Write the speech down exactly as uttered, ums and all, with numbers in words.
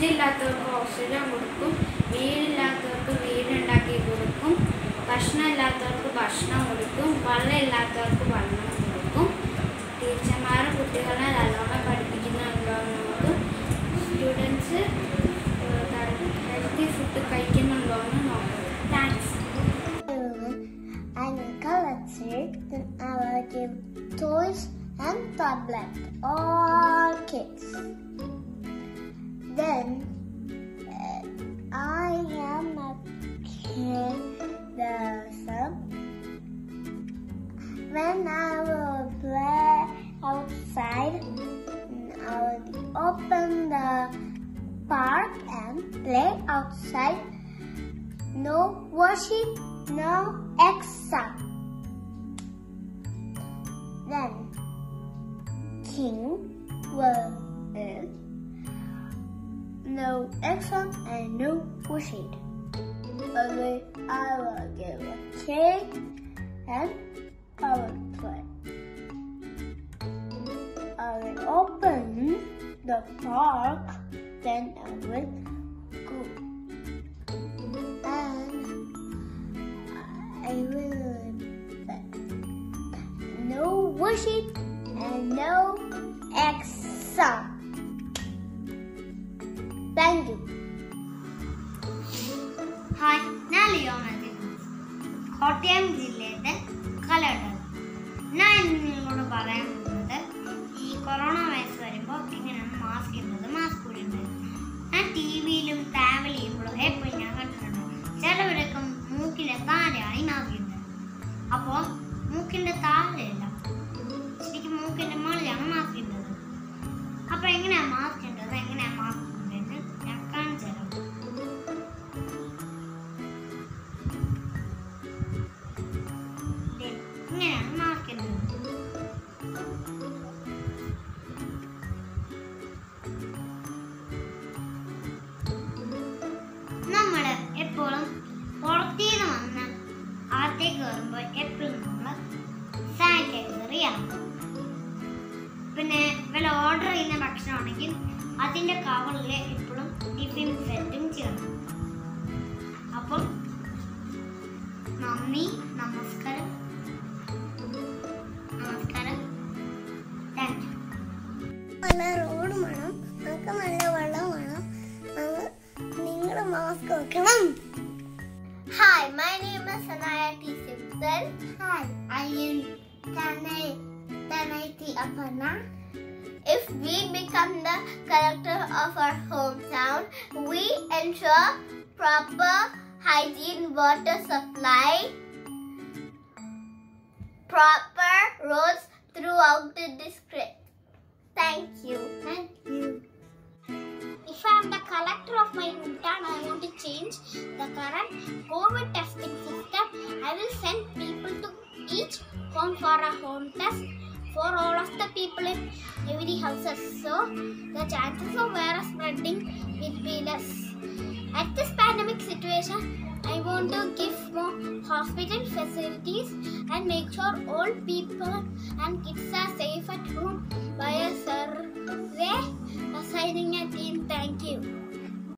വീടില്ലാത്തവർക്ക് ഓക്സിജൻ കൊടുക്കും, വീടില്ലാത്തവർക്ക് വീടുണ്ടാക്കി കൊടുക്കും, ഭക്ഷണം ഇല്ലാത്തവർക്ക് ഭക്ഷണം കൊടുക്കും, വെള്ളം ഇല്ലാത്തവർക്ക് വെള്ളം കൊടുക്കും. ടീച്ചർമാരും കുട്ടികളെ നല്ലോണം പഠിപ്പിക്കുന്നുണ്ടോ നമുക്ക് സ്റ്റുഡൻസ് ഹെൽത്തി ഫുഡ് കഴിക്കുന്നുണ്ടോ എന്ന് നോക്കാം. Thanks. I'm collected, then I will give toys and tablets to all kids. Then uh, I am a kid. When I will play outside, I will open the park and play outside. No washing, no exam. Then King will uh, no exam and no washing. Only I will give a cake and I will play. I will open the park, then I will go. And I will no washing and no exam. Thank you. Hi, ഞാൻ Leona. Kottayam ജില്ലയുടെ കലട. ഞാൻ ഇന്ന് നിങ്ങളോട് പറയാൻ പോകുന്നത് ഈ corona virus വരുമ്പോൾ എങ്ങനെയാണ് മാസ്ക് ഇടുന്നത്, മാസ്ക് ഇടുന്നത്. ഞാൻ ടി വിയിലും ട്രാവൽ ചെയ്യുമ്പോഴും എപ്പോഴും ഞാൻ കണ്ടിട്ടുണ്ട് ചിലവരൊക്കെ മൂക്കിൻ്റെ താഴെയാണ് ഈ മാസ്ക് ഇടുന്നത്. അപ്പോൾ മൂക്കിൻ്റെ താഴെയല്ല, ശരിക്കും മൂക്കിൻ്റെ മുകളിലാണ് മാസ്ക് ഇടുന്നത്. അപ്പോൾ എങ്ങനെയാണ് മാസ്ക് ഇടുന്നത്, എങ്ങനെയാണ് മാസ്ക് ഇടുന്നത് ഞാൻ കാണിച്ചു തരാം. ഇങ്ങനെയാണ് മാസ്ക് ഇടുന്നത്. നമ്മൾ എപ്പോഴും പുറത്തുനിന്ന് വന്ന് അകത്തേക്ക് കയറുമ്പോൾ എപ്പോഴും നമ്മൾ സാനിറ്റൈസർ ചെയ്യണം. പിന്നെ വല്ല ഓർഡർ ചെയ്യുന്ന ഭക്ഷണമാണെങ്കിൽ അതിൻ്റെ കവറിൽ എപ്പോഴും ഡിസിൻഫെക്റ്റും ചെയ്യണം. അപ്പം നന്ദി, നമസ്കാരം. നമസ്കാരം. Thank you. നല്ല റോഡ് വേണം, നമുക്ക് നല്ല വെള്ളം വേണം, നിങ്ങൾ മാസ്ക് വെക്കണം. Hi, my name is Sanaya T. Simpson. Hi, I am Tanay Tanay Aparna. If we become the collector of our hometown, we ensure proper hygiene, water supply, proper roads throughout the district. Thank you. Thank you. If I am the collector of my hometown, I want to change the current COVID testing system. I will send people to each home for a home test for all of the people in every houses. So the chances of virus spreading will be less. At this pandemic situation, I want to give more hospital facilities and make sure all people and kids are safe at home by a survey assigning a team. Thank you.